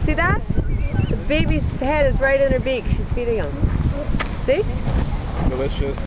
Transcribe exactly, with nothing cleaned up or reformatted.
see that? The baby's head is right in her beak. She's feeding him. See? Delicious.